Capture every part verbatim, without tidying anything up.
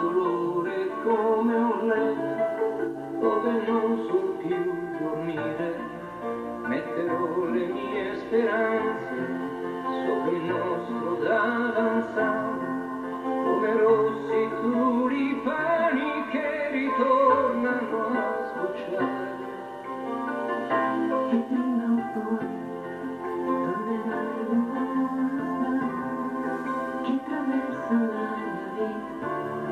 dolore come un letto dove non so più dormire. Metterò le mie speranze sopra il nostro davanzale, come rossi tulipani che ritornano a sbocciare. Che prima o poi tornerai l'uomo che attraversa la mia vita,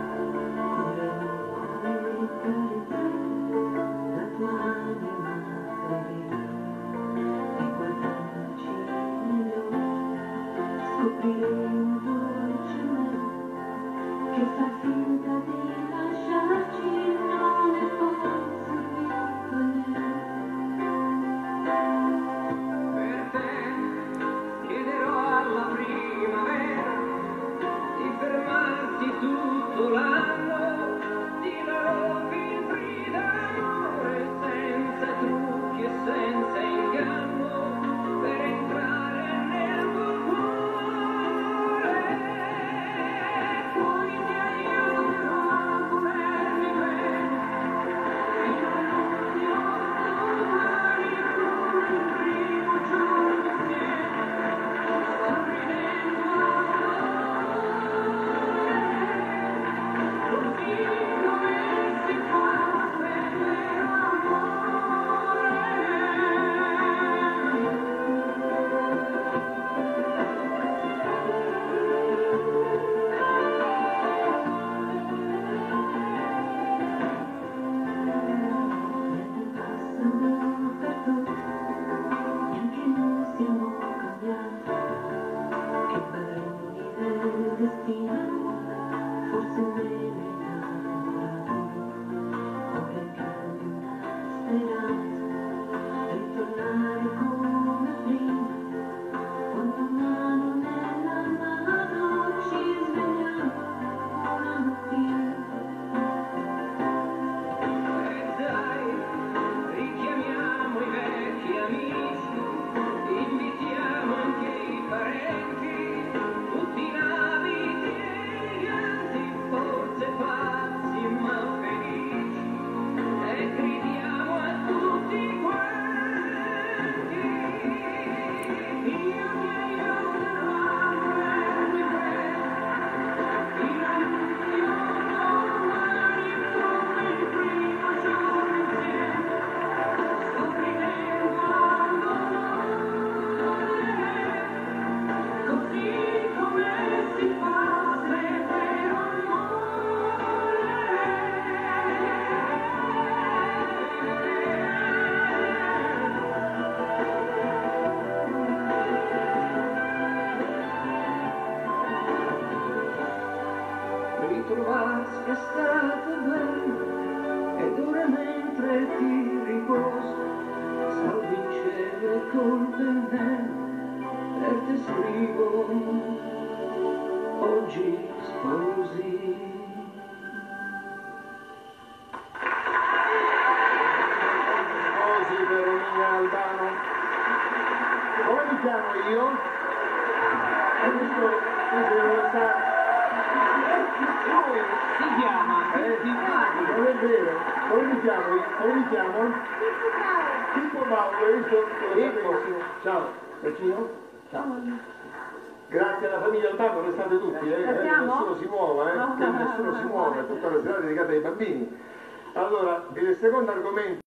correrò come carezzare la tua anima ferita, e guardandoci negli occhi scopriremo un dolce me che fa finta di lasciarci, non è poi servito a niente. Tutto l'anno tirerò fibri d'amore senza trucchi e senza inganno per entrare nel tuo cuore. Poi ti aiuterò a volermi bene fino all'ultimo domani, come il primo giorno insieme, sorridendo forse me ne innamorato, ora è più di una speranza, ritornare come prima, quando mano nella mano ci svegliamo una mattina. E dai, richiamiamo i vecchi amici, invitiamo anche i parenti, tutti i naviti forse pazzi ma felici, e gridiamo a tutti quanti: io ti aiuterò a volermi bene fino all'ultimo domani, come il primo giorno insieme, scopriremo l'amore, così come si fa se per ritrovarsi è stato bello, ed ora mentre ti riposi salvo in cielo e col pennello per te scrivo: oggi sposi. Sposi per Romina Albano. Come mi chiamo io? E questo, questo non lo sa. Si chiama Eh? Non è vero. Come mi chiamo io? Come mi chiamo? Pippo Paolo, hai visto? Pippo. Ciao. Bacino? Ciao. Grazie alla famiglia Albano, restate tutti, eh? eh nessuno si muova, eh? Che nessuno si muove, tutta la serata dedicata ai bambini. Allora, il secondo argomento.